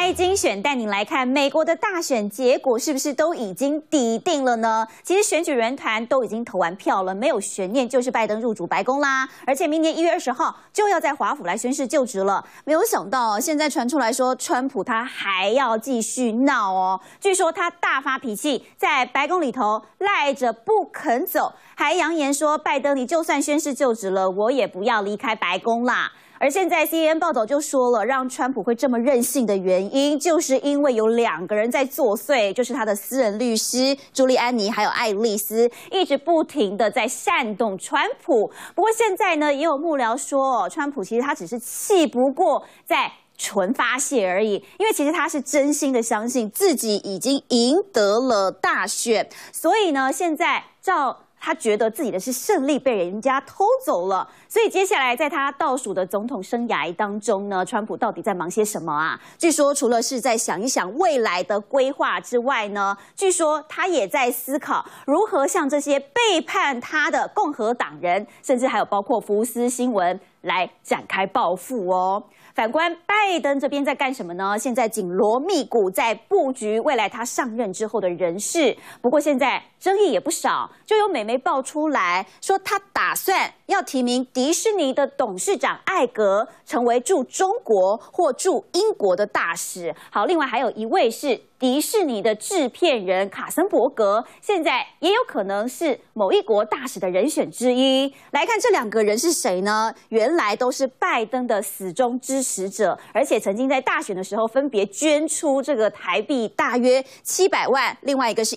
赖精选带您来看美国的大选结果是不是都已经底定了呢？其实选举人团都已经投完票了，没有悬念，就是拜登入主白宫啦。而且明年1月20号就要在华府来宣誓就职了。没有想到现在传出来说，川普他还要继续闹哦。据说他大发脾气，在白宫里头赖着不肯走，还扬言说，拜登你就算宣誓就职了，我也不要离开白宫啦。而现在 CNN 报道就说了，让川普会这么任性的原因，就是因为有2个人在作祟，就是他的私人律师朱利安尼还有爱丽丝，一直不停的在煽动川普。不过现在呢，也有幕僚说，川普其实他只是气不过，在纯发泄而已，因为其实他是真心的相信自己已经赢得了大选，所以呢，现在他觉得自己的是胜利被人家偷走了，所以接下来在他倒数的总统生涯当中呢，川普到底在忙些什么啊？据说除了是在想一想未来的规划之外呢，据说他也在思考如何向这些背叛他的共和党人，甚至还有包括福斯新闻来展开报复哦。反观拜登这边在干什么呢？现在紧锣密鼓在布局未来他上任之后的人事。不过现在争议也不少，就有美媒爆出来说，他打算要提名迪士尼的董事长艾格成为驻中国或驻英国的大使。好，另外还有一位是迪士尼的制片人卡森伯格，现在也有可能是某一国大使的人选之一。来看这2个人是谁呢？原来都是拜登的死忠支持者，而且曾经在大选的时候分别捐出这个台币大约700万，另外一个是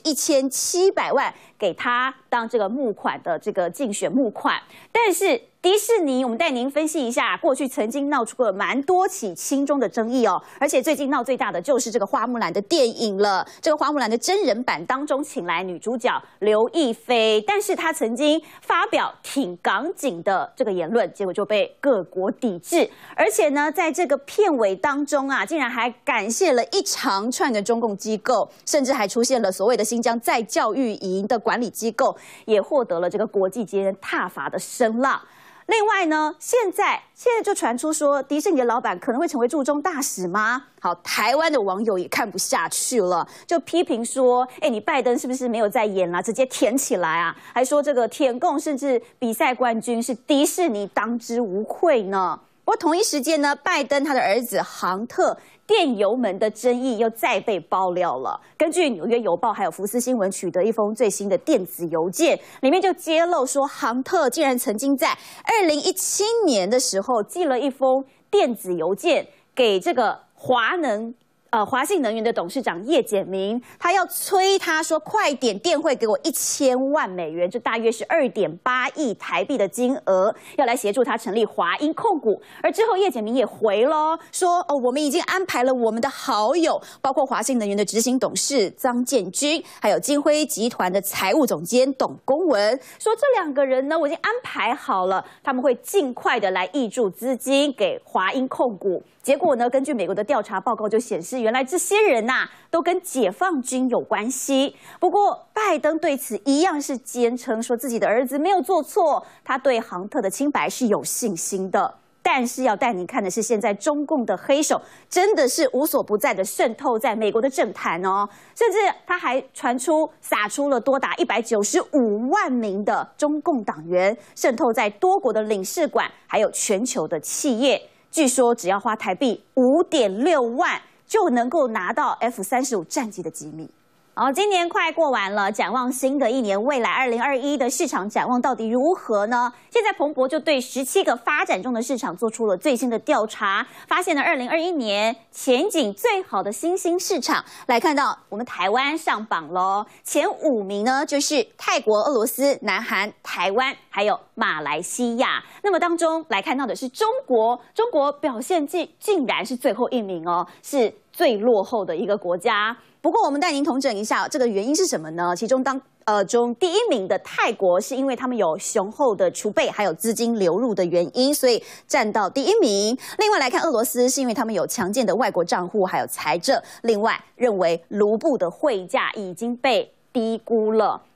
1700万给他当这个募款的这个竞选募款。但是迪士尼，我们带您分析一下，过去曾经闹出了蛮多起亲中的争议哦，而且最近闹最大的就是这个花木兰的电影了。这个花木兰的真人版当中，请来女主角刘亦菲，但是她曾经发表挺港警的这个言论，结果就被各国抵制。而且呢，在这个片尾当中啊，竟然还感谢了一长串的中共机构，甚至还出现了所谓的新疆再教育营的管理机构，也获得了这个国际间挞伐的声浪。另外呢，现在就传出说，迪士尼的老板可能会成为驻中大使吗？好，台湾的网友也看不下去了，就批评说，你拜登是不是没有在演啦？直接填起来啊！还说这个舔共甚至比赛冠军是迪士尼当之无愧呢。不过同一时间呢，拜登他的儿子杭特电邮门的争议又再被爆料了。根据《纽约邮报》还有福斯新闻取得一封最新的电子邮件，里面就揭露说，杭特竟然曾经在2017年的时候寄了一封电子邮件给这个华信能源的董事长叶简明，他要催他说，快点电汇给我1000万美元，这大约是2.8亿台币的金额，要来协助他成立华英控股。而之后叶简明也回咯，说我们已经安排了我们的好友，包括华信能源的执行董事张建军，还有金辉集团的财务总监董公文，说这2个人呢，我已经安排好了，他们会尽快的来挹注资金给华英控股。结果呢，根据美国的调查报告就显示，原来这些人都跟解放军有关系。不过拜登对此一样是坚称说自己的儿子没有做错，他对杭特的清白是有信心的。但是要带你看的是，现在中共的黑手真的是无所不在的渗透在美国的政坛哦，甚至他还撒出了多达195万名的中共党员，渗透在多国的领事馆，还有全球的企业。据说只要花台币5.6万就能够拿到 F-35战机的机密。好，今年快过完了，展望新的一年，未来2021的市场展望到底如何呢？现在彭博就对17个发展中的市场做出了最新的调查，发现了2021年前景最好的新兴市场。来看到我们台湾上榜咯，前5名呢就是泰国、俄罗斯、南韩、台湾，还有马来西亚。那么当中来看到的是中国，中国表现竟然是最后1名哦，是最落后的一个国家。不过我们带您统整一下，这个原因是什么呢？其中第1名的泰国是因为他们有雄厚的储备，还有资金流入的原因，所以占到第1名。另外来看俄罗斯，是因为他们有强健的外国账户，还有财政。另外认为卢布的汇价已经被低估了。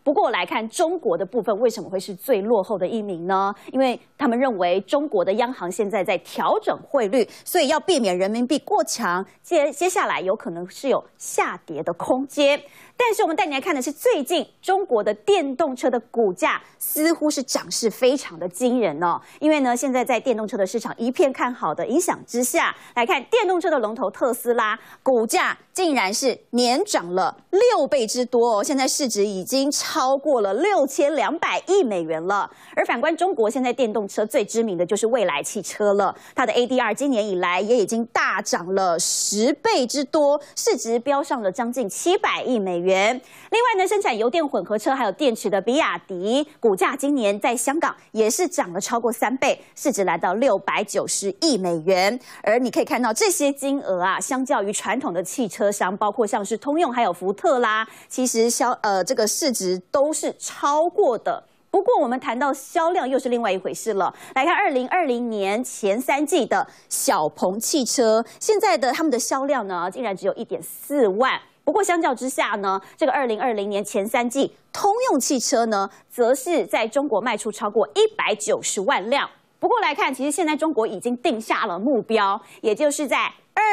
不过来看中国的部分，为什么会是最落后的一名呢？因为他们认为中国的央行现在在调整汇率，所以要避免人民币过强，接下来有可能是有下跌的空间。但是我们带你来看的是最近中国的电动车的股价似乎是涨势非常的惊人哦。因为呢，现在在电动车的市场一片看好的影响之下，来看电动车的龙头特斯拉股价竟然是年涨了6倍之多哦，现在市值已经超过了6200亿美元了。而反观中国，现在电动车最知名的就是蔚来汽车了，它的 ADR 今年以来也已经大涨了10倍之多，市值飙上了将近700亿美元。另外呢，生产油电混合车还有电池的比亚迪股价今年在香港也是涨了超过3倍，市值来到690亿美元。而你可以看到这些金额啊，相较于传统的汽车商，包括像是通用还有福特啦，其实这个市值都是超过的。不过我们谈到销量又是另外一回事了。来看2020年前3季的小鹏汽车，现在的他们的销量呢，竟然只有1.4万。不过相较之下呢，这个2020年前3季通用汽车呢，则是在中国卖出超过190万辆。不过来看，其实现在中国已经定下了目标，也就是在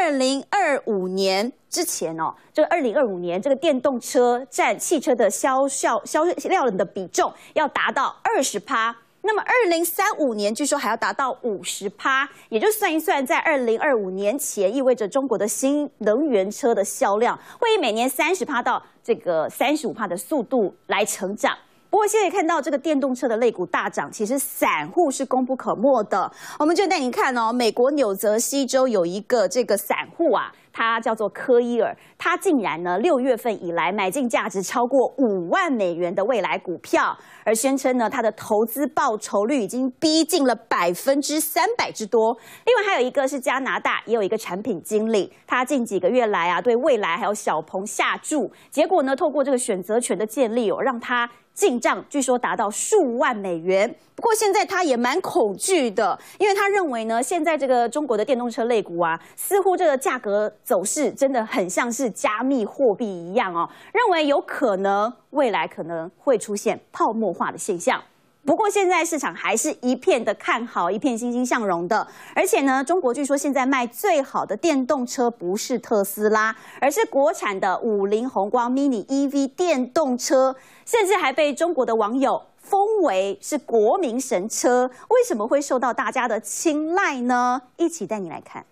2025年之前哦，这个2025年这个电动车占汽车的销量的比重要达到20%。那么2035年据说还要达到50%，也就算一算，在2025年前，意味着中国的新能源车的销量会以每年30%到这个35%的速度来成长。不过现在看到这个电动车的类股大涨，其实散户是功不可没的。我们就带您看哦，美国纽泽西州有一个这个散户啊，他叫做科伊尔，他竟然呢6月份以来买进价值超过5万美元的蔚来股票，而宣称呢他的投资报酬率已经逼近了300%之多。另外还有一个是加拿大，也有一个产品经理，他近几个月来啊对蔚来还有小鹏下注，结果呢透过这个选择权的建立让他进账据说达到数万美元。不过现在他也蛮恐惧的，因为他认为呢，现在这个中国的电动车类股啊，似乎这个价格走势真的很像是加密货币一样哦，认为有可能未来可能会出现泡沫化的现象。不过现在市场还是一片的看好，一片欣欣向荣的。而且呢，中国据说现在卖最好的电动车不是特斯拉，而是国产的50宏光 mini EV 电动车，甚至还被中国的网友封为是国民神车。为什么会受到大家的青睐呢？一起带你来看。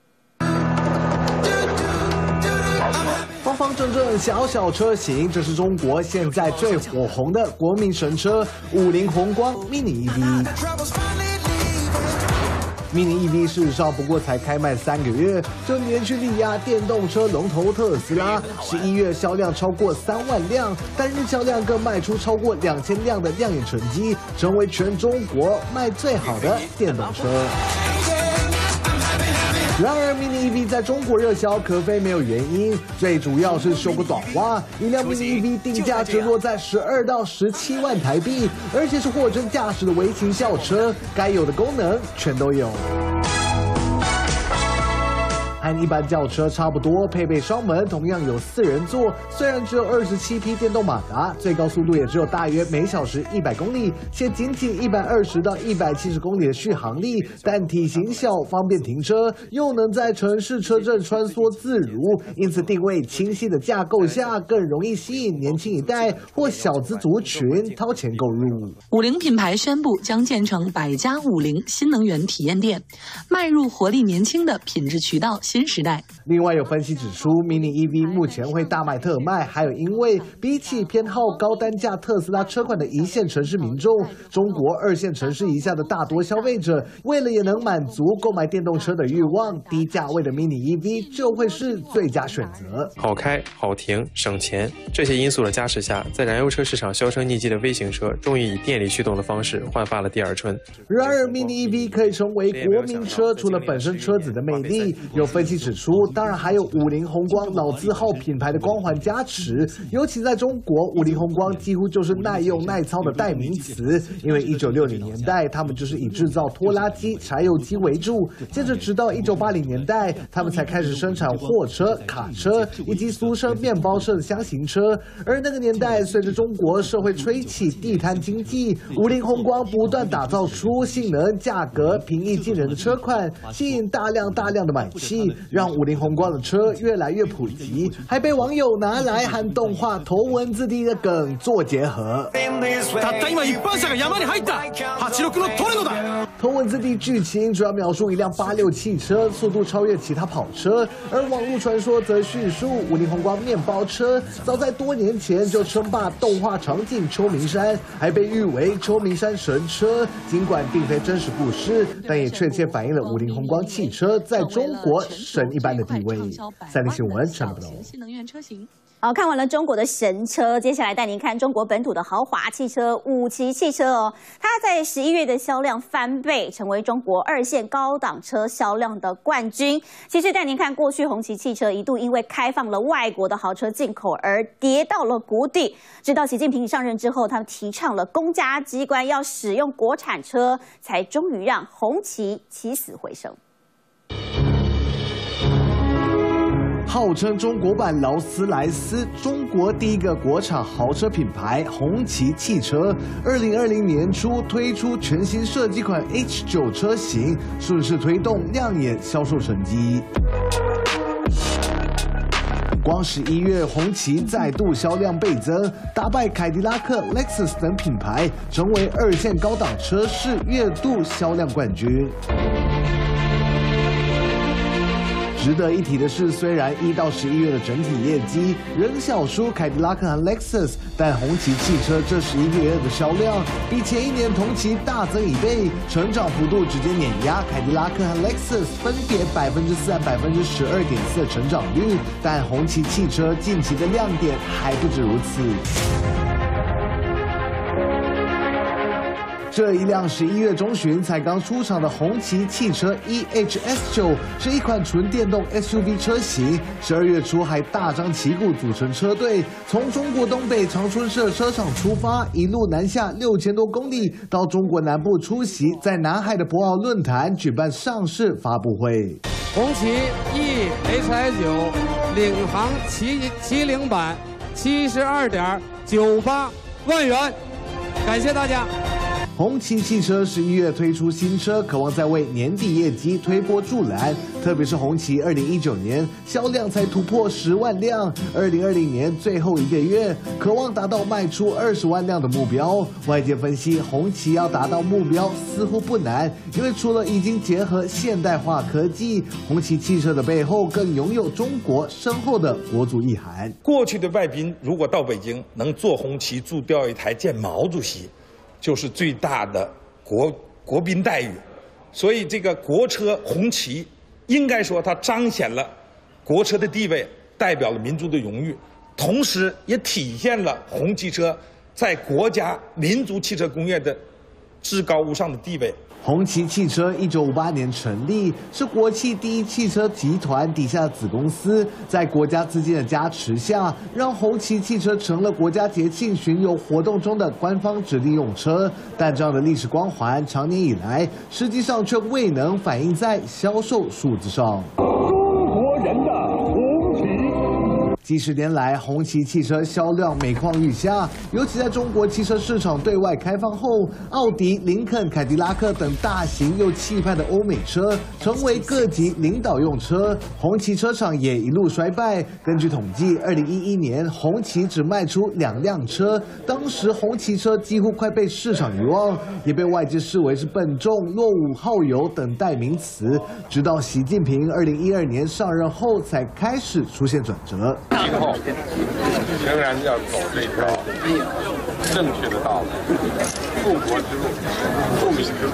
方方正正小车型，这是中国现在最火红的国民神车50宏光 mini EV。mini EV 事实上不过才开卖3个月，就连续力压电动车龙头特斯拉，11月销量超过3万辆，单日销量更卖出超过2000辆的亮眼成绩，成为全中国卖最好的电动车。然而 ，mini EV 在中国热销可非没有原因，最主要是修个短花，一辆 mini EV 定价只落在12到17万台币，而且是货真价实的微型轿车，该有的功能全都有。和一般轿车差不多，配备双门，同样有4人座。虽然只有27匹电动马达，最高速度也只有大约每小时100公里，且仅120到170公里的续航力，但体型小，方便停车，又能在城市车阵穿梭自如，因此定位清晰的架构下，更容易吸引年轻一代或小资族群掏钱购入。 50品牌宣布将建成100家50新能源体验店，迈入活力年轻的品质渠道新时代。 另外有分析指出 ，mini EV 目前会大卖特卖，还有因为比起偏好高单价特斯拉车款的1线城市民众，中国2线城市以下的大多消费者，为了也能满足购买电动车的欲望，低价位的 mini EV 就会是最佳选择。 好开、好停、省钱，这些因素的加持下，在燃油车市场销声匿迹的微型车，终于以电力驱动的方式焕发了第二春。 然而 ，mini EV 可以成为国民车，除了本身车子的魅力，有分分析指出，当然还有五菱宏光老字号品牌的光环加持，尤其在中国，五菱宏光几乎就是耐用耐操的代名词。因为1960年代，他们就是以制造拖拉机、柴油机为主，接着直到1980年代，他们才开始生产货车、卡车以及俗称面包车的箱型车。而那个年代，随着中国社会吹起地摊经济，五菱宏光不断打造出性能、价格平易近人的车款，吸引大量的买气，让五菱宏光的车越来越普及，还被网友拿来和動畫頭文字 D 的梗做结合。 たった今一般車が山に入った。86のトレノだ。 头文字 D 剧情主要描述一辆86汽车速度超越其他跑车，而网络传说则叙述五菱宏光面包车早在多年前就称霸动画场景秋名山，还被誉为秋名山神车。尽管并非真实故事，但也确切反映了五菱宏光汽车在中国神一般的地位。三立新闻陈不懂。 新能源车型。 好，看完了中国的神车，接下来带您看中国本土的豪华汽车五骑汽车哦。它在11月的销量翻倍，成为中国2线高档车销量的冠军。其实带您看，过去红旗汽车一度因为开放了外国的豪车进口而跌到了谷底，直到习近平上任之后，他们提倡了公家机关要使用国产车，才终于让红旗起死回生。 号称中国版劳斯莱斯，中国第一个国产豪车品牌红旗汽车，2020年初推出全新设计款 H9 车型，顺势推动亮眼销售成绩。光11月，红旗再度销量倍增，打败凯迪拉克、Lexus 等品牌，成为2线高档车市月度销量冠军。值得一提的是，虽然1到11月的整体业绩仍小输凯迪拉克和 Lexus， 但红旗汽车这11个月的销量比前一年同期大增1倍，成长幅度直接碾压凯迪拉克和 Lexus， 分别4%和12.4%的成长率。但红旗汽车近期的亮点还不止如此。这一辆11月中旬才刚出厂的红旗汽车 EHS9 是一款纯电动 SUV 车型，12月初还大张旗鼓组成车队，从中国东北长春市车厂出发，一路南下6000多公里，到中国南部出席在南海的博鳌论坛举办上市发布会。 红旗 EHS9 领航70版72.98万元，感谢大家。 红旗汽车11月推出新车，渴望在为年底业绩推波助澜。特别是红旗2019年销量才突破10万辆，2020年最后1个月渴望达到卖出20万辆的目标。外界分析，红旗要达到目标似乎不难，因为除了已经结合现代化科技，红旗汽车的背后更拥有中国深厚的国族意涵。 过去的外宾如果到北京能坐红旗驻钓鱼台见毛主席，就是最大的国宾待遇，所以这个国车红旗，应该说它彰显了国车的地位，代表了民族的荣誉，同时也体现了红旗车在国家民族汽车工业的至高无上的地位。 红旗汽车1958年成立，是国汽第一汽车集团底下的子公司，在国家资金的加持下，让红旗汽车成了国家节庆巡游活动中的官方指定用车。但这样的历史光环，长年以来，实际上却未能反映在销售数字上。 中国人的红旗。 几十年来，红旗汽车销量每况愈下，尤其在中国汽车市场对外开放后，奥迪、林肯、凯迪拉克等大型又气派的欧美车成为各级领导用车，红旗车厂也一路衰败。根据统计，2011年红旗只卖出2辆车，当时红旗车几乎快被市场遗忘，也被外界视为是笨重、落伍、耗油等代名词。直到习近平2012年上任后，才开始出现转折。 今后仍然要走这条正确的道路，富国之路，富民之路。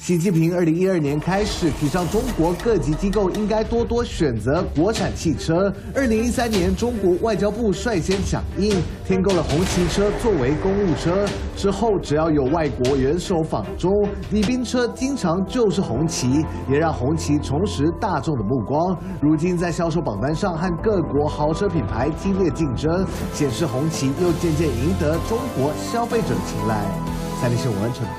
习近平2012年开始提倡中国各级机构应该多多选择国产汽车。2013年，中国外交部率先响应，添购了红旗车作为公务车。之后，只要有外国元首访中，礼宾车经常就是红旗，也让红旗重拾大众的目光。如今在销售榜单上和各国豪车品牌激烈竞争，显示红旗又渐渐赢得中国消费者的青睐。3立新闻陈